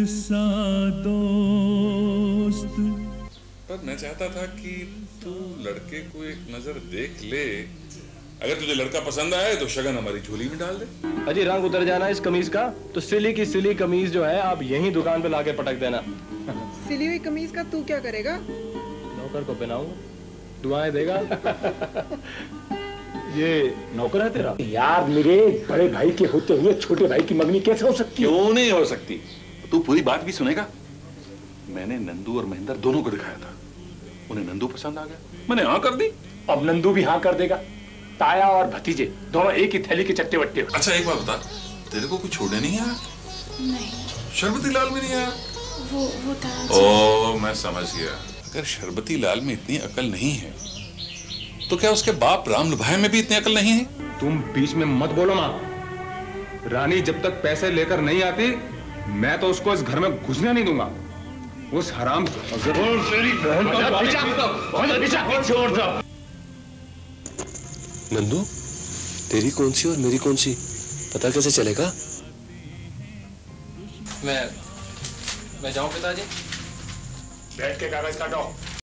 सा दोस्त। पर मैं चाहता था कि तू लड़के को एक नजर देख ले, अगर तुझे लड़का पसंद आए तो शगन हमारी झोली में डाल दे। अजी रंग उतर जाना इस कमीज का, तो सिली की सिली कमीज जो है आप यहीं दुकान पे लाके पटक देना। सिली हुई कमीज का तू क्या करेगा? नौकर को पहनाऊंगा, दुआएं देगा। ये नौकर है तेरा? यार मेरे बड़े भाई के होते हुए छोटे भाई की मंगनी कैसे हो सकती? क्यों नहीं हो सकती? तू पूरी बात भी सुनेगा। मैंने नंदू और महेंद्र दोनों को दिखाया था, उन्हें नंदू पसंद आ गया, मैंने हाँ कर दी। अब नंदू भी हाँ कर देगा। ताया और भतीजे दोनों एक ही थैली के चट्टे बट्टे। अच्छा एक बात बता, तेरे को कुछ छोड़ने नहीं आया? नहीं। शरबती लाल में नहीं आया? वो था। ओ मैं समझ गया। अगर शरबती लाल में इतनी अकल नहीं है तो क्या उसके बाप राम लुभाए में भी इतनी अकल नहीं है? तुम बीच में मत बोलो माँ। रानी जब तक पैसे लेकर नहीं आती मैं तो उसको इस घर में घुसने नहीं दूंगा। उस हराम नंदू, तेरी कौन सी और मेरी कौन सी पता कैसे चलेगा? मैं जाऊं पिताजी? बैठ के कागज काटो।